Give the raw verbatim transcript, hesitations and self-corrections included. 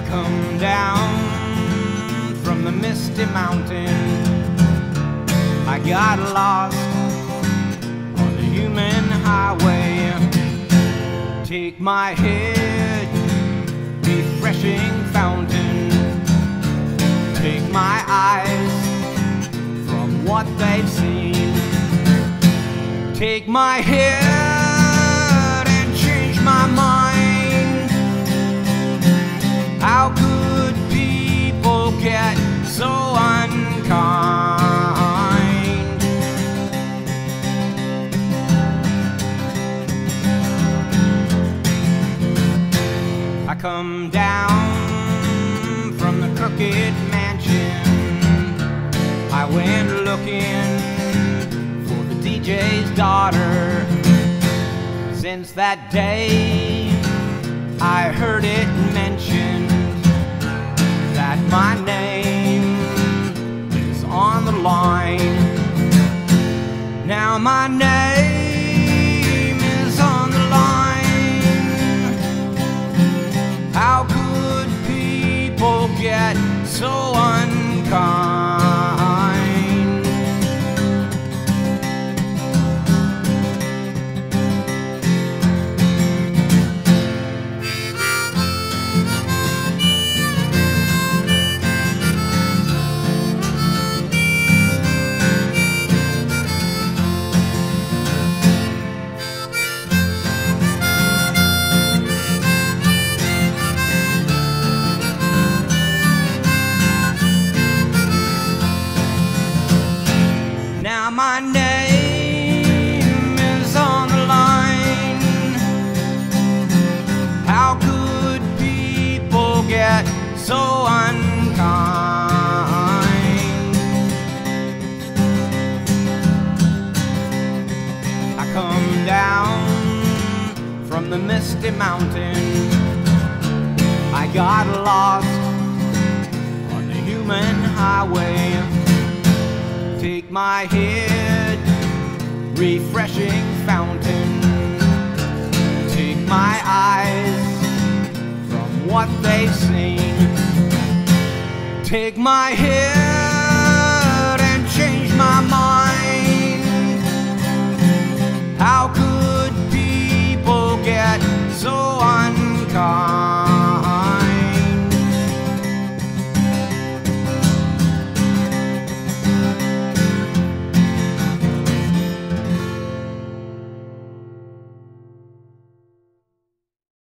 come down from the misty mountain. I got lost on the human highway. Take my head, refreshing fountain. Take my eyes from what they've seen. Take my head and change my mind. How could people get so unkind? I come down from the crooked mansion. I went looking for the D J's daughter. Since that day I heard it mentioned that my name is on the line. Now my name is on the line. How could people get so unkind? Now my name is on the line. How could people get so unkind? I come down from the misty mountain. I got lost on the human highway. Take my head, refreshing fountain. Take my eyes from what they've seen. Take my head